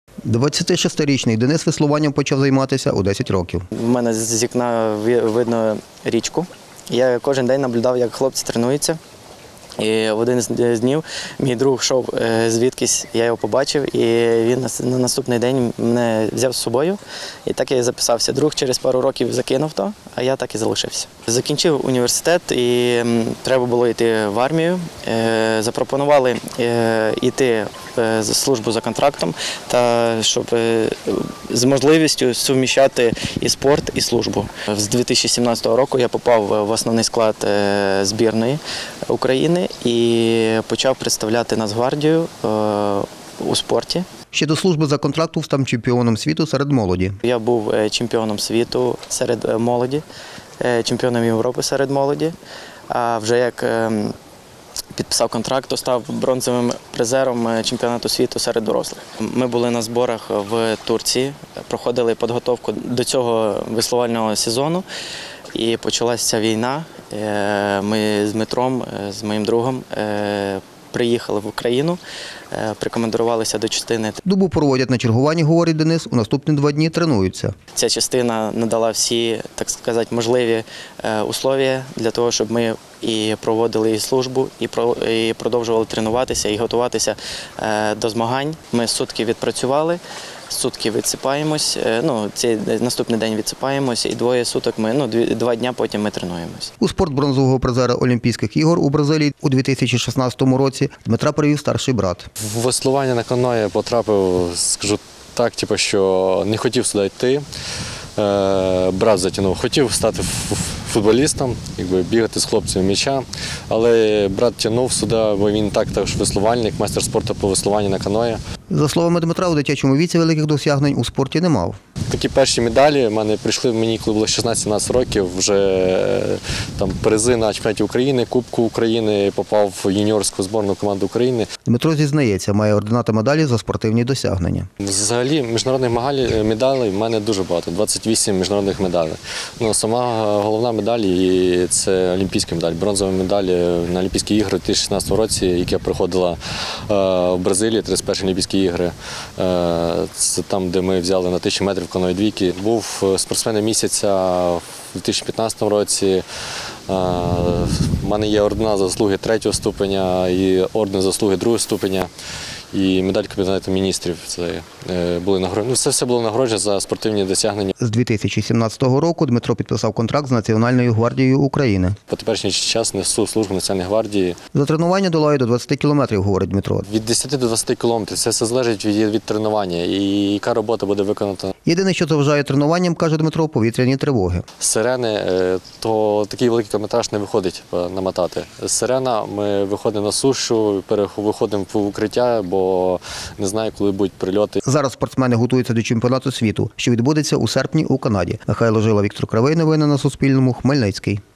26-річний Денис веслуванням почав займатися у 10 років. У мене з вікна видно річку. Я кожен день наблюдав, як хлопці тренуються. І в один з днів мій друг йшов звідкись, я його побачив, і він на наступний день мене взяв з собою. І так я і записався. Друг через пару років закинув то, а я так і залишився. Закінчив університет і треба було йти в армію. Запропонували йти в службу за контрактом, та щоб з можливістю суміщати і спорт, і службу. З 2017 року я попав в основний склад збірної України і почав представляти Нацгвардію у спорті. Ще до служби за контрактом став чемпіоном світу серед молоді. Я був чемпіоном світу серед молоді, чемпіоном Європи серед молоді, а вже як підписав контракт, то став бронзовим призером чемпіонату світу серед дорослих. Ми були на зборах в Турції, проходили підготовку до цього веслувального сезону і почалася війна. Ми з Дмитром, з моїм другом, приїхали в Україну, прикомандирувалися до частини. Добу проводять на чергуванні, говорить Денис, у наступні 2 дні тренуються. Ця частина надала всі, так сказати, можливі умови для того, щоб ми і проводили і службу, і продовжували тренуватися, і готуватися до змагань. Ми сутки відпрацювали, сутки відсипаємось, цей наступний день відсипаємось, і 2 суток 2 дні потім ми тренуємось. У спорт бронзового призера Олімпійських ігор у Бразилії у 2016 році Дмитра привів старший брат. В веслування на каное потрапив, скажу так, що не хотів сюди йти. Брат затягнув. Хотів стати футболістом, бігати з хлопцями м'яча, але брат тягнув сюди, бо він також веслувальник, майстер спорту по веслуванню на каное. За словами Дмитра, у дитячому віці великих досягнень у спорті не мав. Такі перші медалі в мене прийшли мені, коли було 16-17 років, вже там призи на чемпіонаті України, Кубку України, попав в юніорську збірну команду України. Дмитро зізнається, має ордена та медалі за спортивні досягнення. Взагалі міжнародних медалей в мене дуже багато, 28 міжнародних медалей. Сама головна медаль – це олімпійська медаль, бронзова медаль на Олімпійські ігри у 2016 році, яка проходила в Бразилії, 31-ті Олімпійські ігри. Це там, де ми взяли на 1000 метрів каної двійки. Був спортсменом місяця в 2015 році. У мене є ордена за заслуги 3-го ступеня і орден за заслуги 2-го ступеня. І медаль Кабінету міністрів. Це були нагородження. Це все було нагородження за спортивні досягнення. З 2017 року Дмитро підписав контракт з Національною гвардією України. По теперішній час несу службу Національної гвардії. За тренування долає до 20 кілометрів, говорить Дмитро. Від 10 до 20 кілометрів. Це все залежить від тренування і яка робота буде виконана. Єдине, що заважає тренуванням, каже Дмитро, повітряні тривоги. Сирени, то такий великий кілометраж не виходить намотати. Сирена, ми виходимо на сушу, виходимо в укриття, бо не знаю, коли будуть прильоти. Зараз спортсмени готуються до чемпіонату світу, що відбудеться у серпні у Канаді. Михайло Жила, Віктор Кривий. Новини на Суспільному. Хмельницький.